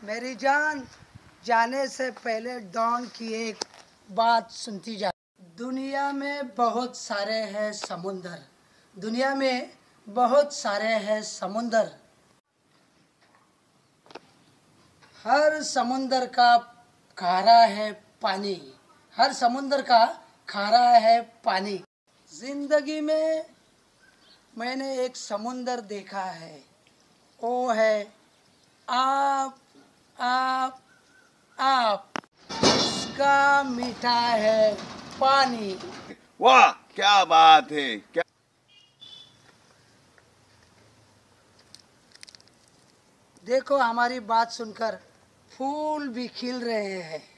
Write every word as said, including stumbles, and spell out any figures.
मेरी जान, जाने से पहले डॉन की एक बात सुनती जा। दुनिया में बहुत सारे हैं समुंदर, दुनिया में बहुत सारे हैं समुंदर। हर समुंदर का खारा है पानी, हर समुंदर का खारा है पानी। जिंदगी में मैंने एक समुंदर देखा है, वो है आप आप आप। इसका मीठा है पानी। वाह, क्या बात है। क्या देखो, हमारी बात सुनकर फूल भी खिल रहे हैं।